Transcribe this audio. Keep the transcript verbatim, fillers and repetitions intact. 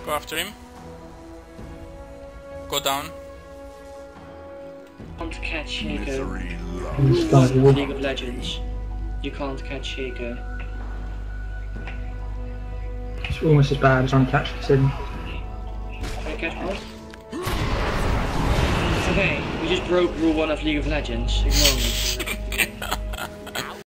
Go after him. Go down. You can't catch Shako. League of Legends. You can't catch Shako. It's almost as bad as trying to catch Sin. Can I catch what? Okay, we just broke rule one of League of Legends. Ignore me.